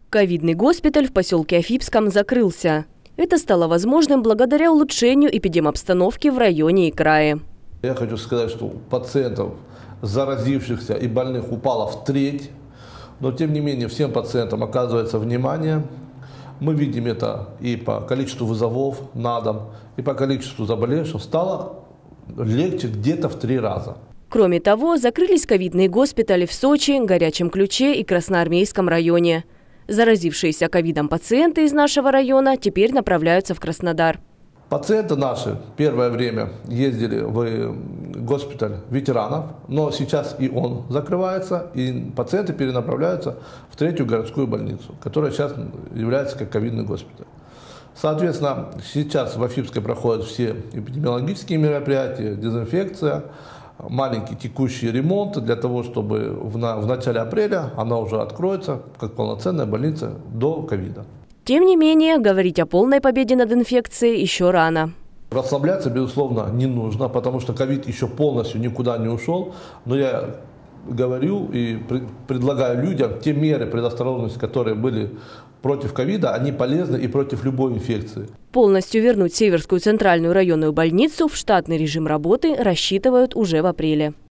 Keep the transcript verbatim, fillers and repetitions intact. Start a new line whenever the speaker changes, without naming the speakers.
Ковидный госпиталь в поселке Афипском закрылся. Это стало возможным благодаря улучшению эпидемобстановки в районе и крае.
Я хочу сказать, что пациентов, заразившихся и больных, упало в треть. Но тем не менее всем пациентам оказывается внимание. Мы видим это и по количеству вызовов на дом, и по количеству заболевших. Стало легче где-то в три раза.
Кроме того, закрылись ковидные госпитали в Сочи, Горячем Ключе и Красноармейском районе. Заразившиеся ковидом пациенты из нашего района теперь направляются в Краснодар.
Пациенты наши первое время ездили в госпиталь ветеранов, но сейчас и он закрывается, и пациенты перенаправляются в третью городскую больницу, которая сейчас является как ковидный госпиталь. Соответственно, сейчас в Афипске проходят все эпидемиологические мероприятия, дезинфекция, маленький текущий ремонт для того, чтобы в, на, в начале апреля она уже откроется как полноценная больница до ковида.
Тем не менее, говорить о полной победе над инфекцией еще рано.
Расслабляться, безусловно, не нужно, потому что ковид еще полностью никуда не ушел. Но я говорю и предлагаю людям те меры предосторожности, которые были против ковида, они полезны и против любой инфекции.
Полностью вернуть Северскую центральную районную больницу в штатный режим работы рассчитывают уже в апреле.